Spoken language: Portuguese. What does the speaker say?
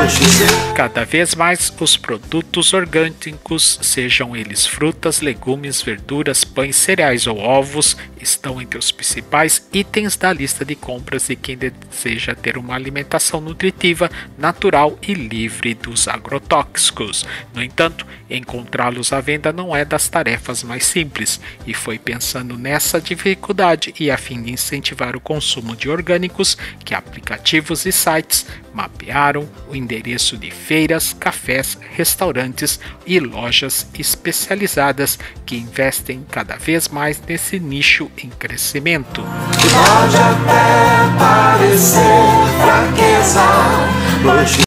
Cada vez mais os produtos orgânicos, sejam eles frutas, legumes, verduras, pães, cereais ou ovos, estão entre os principais itens da lista de compras de quem deseja ter uma alimentação nutritiva, natural e livre dos agrotóxicos. No entanto, encontrá-los à venda não é das tarefas mais simples, e foi pensando nessa dificuldade e a fim de incentivar o consumo de orgânicos que aplicativos e sites mapearam o endereço de feiras, cafés, restaurantes e lojas especializadas que investem cada vez mais nesse nicho em crescimento. Pode até parecer fraqueza,